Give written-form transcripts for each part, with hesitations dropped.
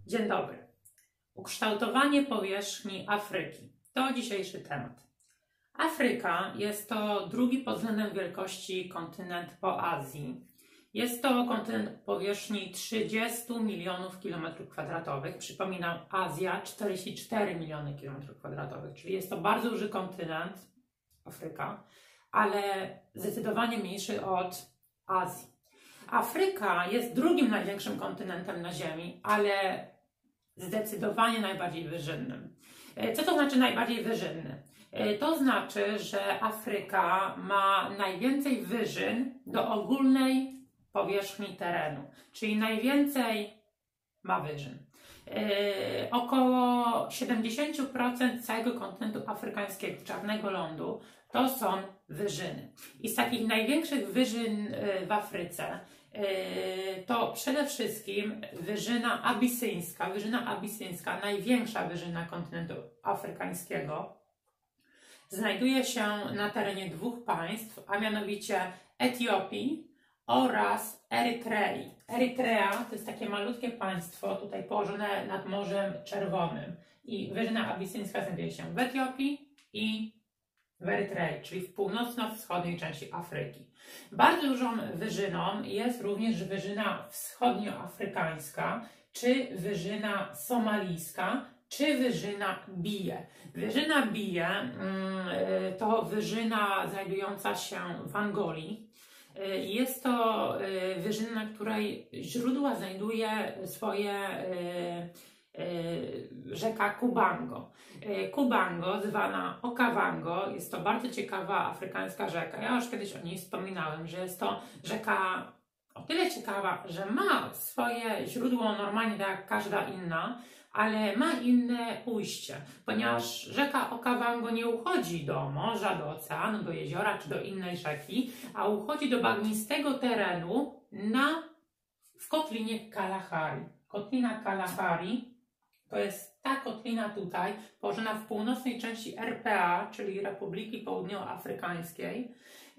Dzień dobry. Ukształtowanie powierzchni Afryki to dzisiejszy temat. Afryka jest to drugi pod względem wielkości kontynent po Azji. Jest to kontynent o powierzchni 30 milionów kilometrów kwadratowych. Przypominam, Azja 44 miliony kilometrów kwadratowych, czyli jest to bardzo duży kontynent, Afryka, ale zdecydowanie mniejszy od Azji. Afryka jest drugim największym kontynentem na Ziemi, ale zdecydowanie najbardziej wyżynnym. Co to znaczy najbardziej wyżynny? To znaczy, że Afryka ma najwięcej wyżyn do ogólnej powierzchni terenu, czyli najwięcej ma wyżyn. Około 70% całego kontynentu afrykańskiego, czarnego lądu, to są wyżyny. I z takich największych wyżyn w Afryce to przede wszystkim wyżyna abisyńska. Wyżyna abisyńska, największa wyżyna kontynentu afrykańskiego, znajduje się na terenie dwóch państw, a mianowicie Etiopii oraz Erytrei. Erytrea to jest takie malutkie państwo tutaj położone nad Morzem Czerwonym i wyżyna abisyńska znajduje się w Etiopii i w Erytrei, czyli w północno-wschodniej części Afryki. Bardzo dużą wyżyną jest również wyżyna wschodnioafrykańska, czy wyżyna somalijska, czy wyżyna Bije. Wyżyna Bije to wyżyna znajdująca się w Angolii. Jest to wyżyna, na której źródła znajduje swoje rzeka Kubango. Kubango, zwana Okavango, jest to bardzo ciekawa afrykańska rzeka. Ja już kiedyś o niej wspominałem, że jest to rzeka o tyle ciekawa, że ma swoje źródło normalnie tak jak każda inna, ale ma inne ujście, ponieważ rzeka Okavango nie uchodzi do morza, do oceanu, do jeziora czy do innej rzeki, a uchodzi do bagnistego terenu w kotlinie Kalahari. Kotlina Kalahari to jest ta kotlina tutaj, położona w północnej części RPA, czyli Republiki Południowoafrykańskiej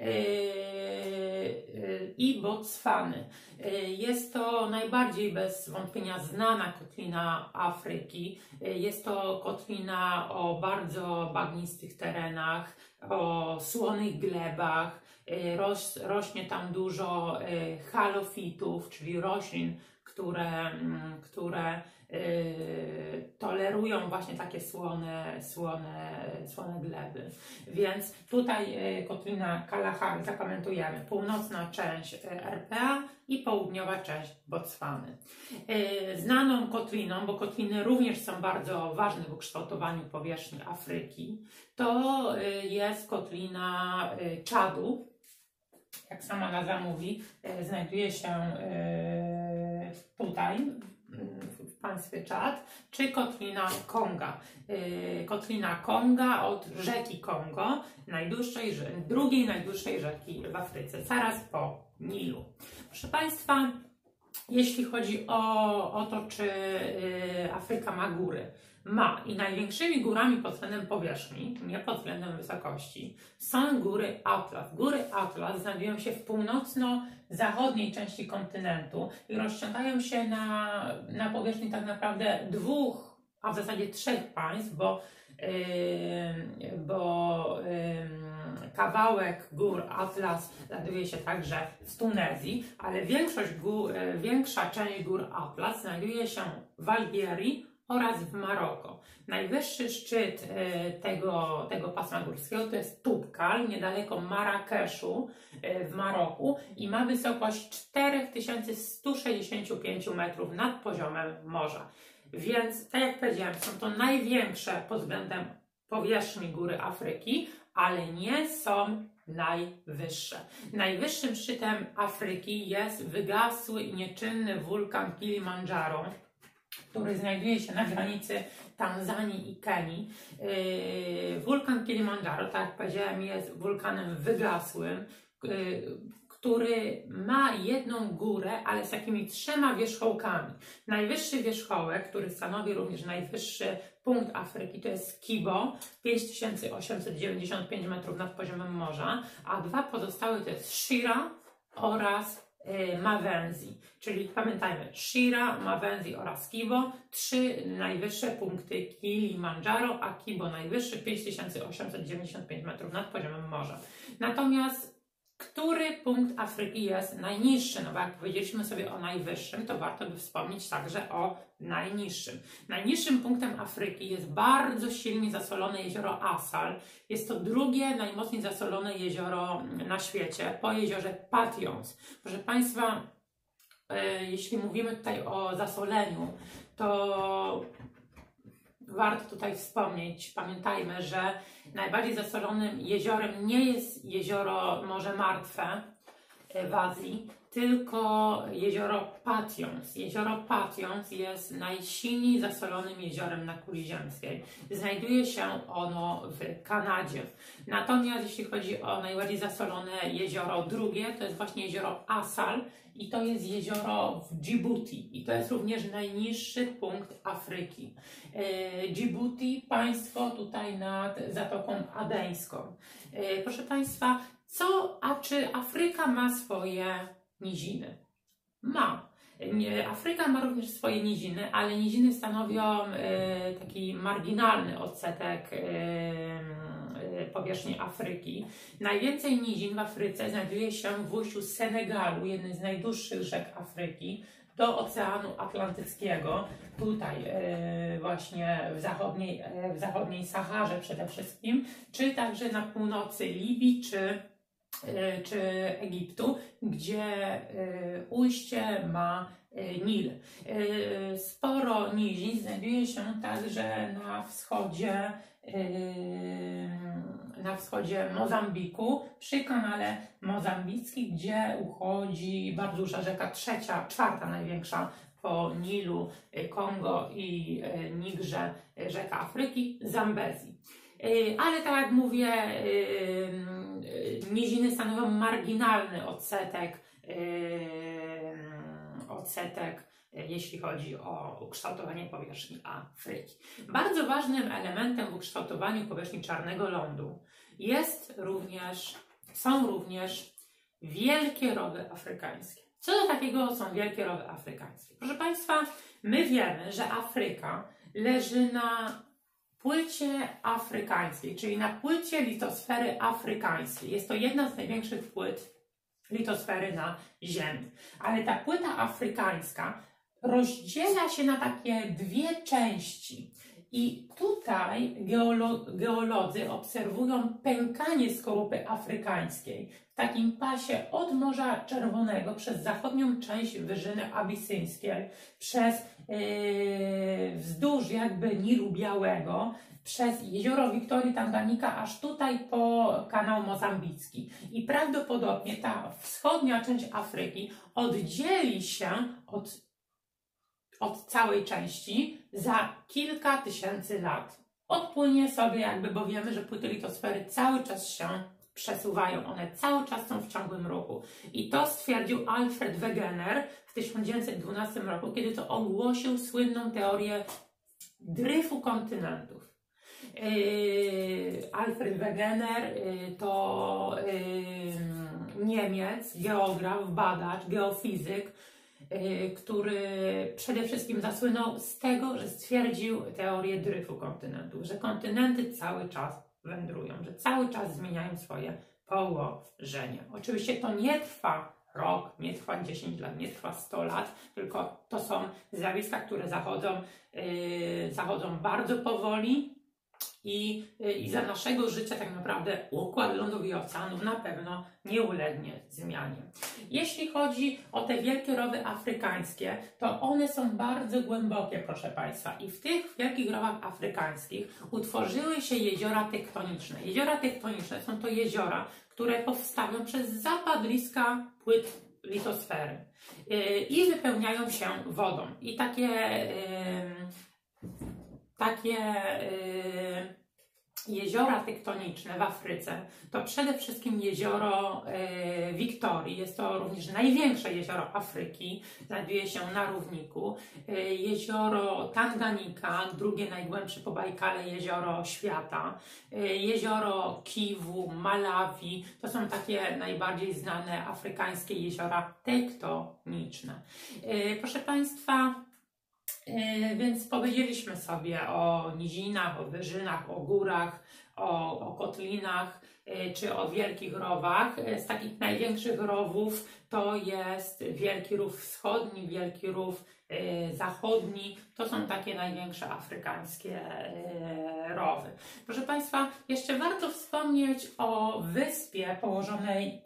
i Botswany. Jest to najbardziej bez wątpienia znana kotlina Afryki. Jest to kotlina o bardzo bagnistych terenach, o słonych glebach. Rośnie tam dużo halofitów, czyli roślin, które tolerują właśnie takie słone gleby. Więc tutaj kotlina Kalahari, zapamiętujemy, północna część RPA i południowa część Botswany. Znaną kotliną, bo kotliny również są bardzo ważne w ukształtowaniu powierzchni Afryki, to jest kotlina Czadu. Jak sama nazwa mówi, znajduje się tutaj, w państwie Czad, czy kotlina Konga. Kotlina Konga od rzeki Kongo, drugiej najdłuższej rzeki w Afryce, zaraz po Nilu. Proszę Państwa, jeśli chodzi o to, czy Afryka ma góry, ma i największymi górami pod względem powierzchni, nie pod względem wysokości, są góry Atlas. Góry Atlas znajdują się w północno-zachodniej części kontynentu i rozciągają się na powierzchni tak naprawdę dwóch, a w zasadzie trzech państw, bo kawałek gór Atlas znajduje się także w Tunezji, ale większa część gór Atlas znajduje się w Algierii oraz w Maroko. Najwyższy szczyt tego pasma górskiego to jest Toubkal, niedaleko Marrakeszu w Maroku i ma wysokość 4165 metrów nad poziomem morza. Więc, tak jak powiedziałem, są to największe pod względem powierzchni góry Afryki, ale nie są najwyższe. Najwyższym szczytem Afryki jest wygasły i nieczynny wulkan Kilimandżaro, który znajduje się na granicy Tanzanii i Kenii. Wulkan Kilimandżaro, tak jak powiedziałem, jest wulkanem wygasłym, który ma jedną górę, ale z takimi trzema wierzchołkami. Najwyższy wierzchołek, który stanowi również najwyższy punkt Afryki, to jest Kibo, 5895 metrów nad poziomem morza, a dwa pozostałe to jest Shira oraz Mawenzi, czyli pamiętajmy Shira, Mawenzi oraz Kibo, 3 najwyższe punkty Kilimandżaro, a Kibo najwyższy 5895 metrów nad poziomem morza. Natomiast który punkt Afryki jest najniższy? No bo jak powiedzieliśmy sobie o najwyższym, to warto by wspomnieć także o najniższym. Najniższym punktem Afryki jest bardzo silnie zasolone jezioro Assal. Jest to drugie najmocniej zasolone jezioro na świecie po jeziorze Patience. Proszę Państwa, jeśli mówimy tutaj o zasoleniu, to warto tutaj wspomnieć, pamiętajmy, że najbardziej zasolonym jeziorem nie jest jezioro Morze Martwe w Azji, tylko jezioro Patience. Jezioro Patience jest najsilniej zasolonym jeziorem na kuli ziemskiej. Znajduje się ono w Kanadzie. Natomiast jeśli chodzi o najbardziej zasolone jezioro drugie, to jest właśnie jezioro Assal i to jest jezioro w Djibouti i to jest również najniższy punkt Afryki. Djibouti, państwo tutaj nad Zatoką Adeńską. Proszę Państwa, czy Afryka ma swoje niziny? Ma. Afryka ma również swoje niziny, ale niziny stanowią taki marginalny odsetek powierzchni Afryki. Najwięcej nizin w Afryce znajduje się w ujściu Senegalu, jednej z najdłuższych rzek Afryki, do Oceanu Atlantyckiego, tutaj właśnie w zachodniej Saharze przede wszystkim, czy także na północy Libii, czy Egiptu, gdzie ujście ma Nil. Sporo nizin znajduje się także na wschodzie Mozambiku, przy kanale mozambickim, gdzie uchodzi bardzo duża rzeka, czwarta największa po Nilu, Kongo i Nigrze, rzeka Afryki, Zambezi. Ale tak jak mówię, niziny stanowią marginalny odsetek, jeśli chodzi o ukształtowanie powierzchni Afryki. Bardzo ważnym elementem w ukształtowaniu powierzchni czarnego lądu są również wielkie rowy afrykańskie. Co do takiego są wielkie rowy afrykańskie? Proszę Państwa, my wiemy, że Afryka leży na płycie afrykańskiej, czyli na płycie litosfery afrykańskiej. Jest to jedna z największych płyt litosfery na Ziemi. Ale ta płyta afrykańska rozdziela się na takie dwie części. I tutaj geolodzy obserwują pękanie skorupy afrykańskiej w takim pasie od Morza Czerwonego przez zachodnią część Wyżyny Abisyńskiej, wzdłuż jakby Nilu Białego, przez jezioro Wiktorii Tanganika, aż tutaj po kanał mozambicki. I prawdopodobnie ta wschodnia część Afryki oddzieli się od całej części za kilka tysięcy lat. Odpłynie sobie jakby, bo wiemy, że płyty litosfery cały czas się przesuwają. One cały czas są w ciągłym ruchu. I to stwierdził Alfred Wegener w 1912 roku, kiedy to ogłosił słynną teorię dryfu kontynentów. Alfred Wegener to Niemiec, geograf, badacz, geofizyk, który przede wszystkim zasłynął z tego, że stwierdził teorię dryfu kontynentów, że kontynenty cały czas wędrują, że cały czas zmieniają swoje położenie. Oczywiście to nie trwa rok, nie trwa 10 lat, nie trwa 100 lat, tylko to są zjawiska, które zachodzą bardzo powoli i za naszego życia tak naprawdę układ lądów i oceanów na pewno nie ulegnie zmianie. Jeśli chodzi o te wielkie rowy afrykańskie, to one są bardzo głębokie, proszę Państwa. I w tych wielkich rowach afrykańskich utworzyły się jeziora tektoniczne. Jeziora tektoniczne są to jeziora, które powstają przez zapadliska płyt litosfery i wypełniają się wodą. I jeziora tektoniczne w Afryce to przede wszystkim jezioro Wiktorii. Jest to również największe jezioro Afryki, znajduje się na równiku. Jezioro Tanganika, drugie najgłębsze po Bajkale jezioro świata. Jezioro Kiwu, Malawi, to są takie najbardziej znane afrykańskie jeziora tektoniczne. Proszę Państwa, więc powiedzieliśmy sobie o nizinach, o wyżynach, o górach, o kotlinach czy o wielkich rowach. Z takich największych rowów to jest Wielki Rów Wschodni, Wielki Rów Zachodni. To są takie największe afrykańskie rowy. Proszę Państwa, jeszcze warto wspomnieć o wyspie położonej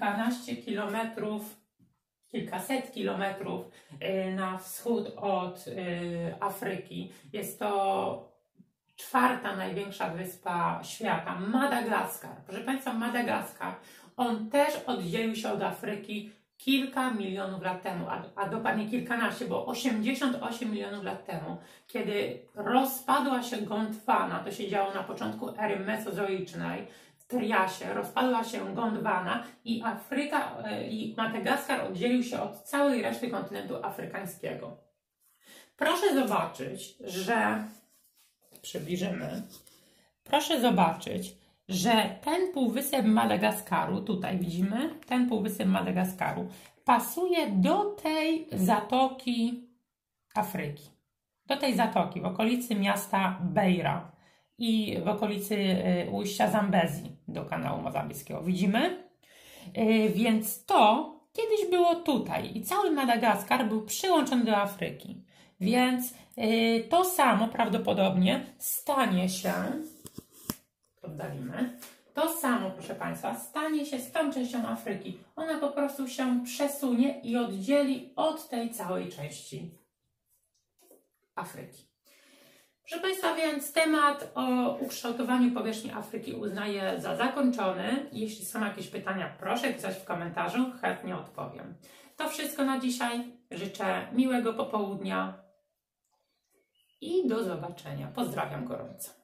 kilkaset kilometrów na wschód od Afryki. Jest to czwarta największa wyspa świata, Madagaskar. Proszę Państwa, Madagaskar, on też oddzielił się od Afryki kilka milionów lat temu, a dokładnie kilkanaście, bo 88 milionów lat temu, kiedy rozpadła się Gondwana, to się działo na początku ery mesozoicznej, w Triasie, rozpadła się Gondwana i i Madagaskar oddzielił się od całej reszty kontynentu afrykańskiego. Proszę zobaczyć, że przybliżymy. Proszę zobaczyć, że ten półwysep Madagaskaru, tutaj widzimy, ten półwysep Madagaskaru pasuje do tej zatoki Afryki. Do tej zatoki w okolicy miasta Beira i w okolicy ujścia Zambezji do kanału mozambickiego. Widzimy? Więc to kiedyś było tutaj i cały Madagaskar był przyłączony do Afryki. Więc to samo prawdopodobnie stanie się, oddalimy, to samo, proszę Państwa, stanie się z tą częścią Afryki. Ona po prostu się przesunie i oddzieli od tej całej części Afryki. Proszę Państwa, więc temat o ukształtowaniu powierzchni Afryki uznaję za zakończony. Jeśli są jakieś pytania, proszę pisać w komentarzu, chętnie odpowiem. To wszystko na dzisiaj. Życzę miłego popołudnia i do zobaczenia. Pozdrawiam gorąco.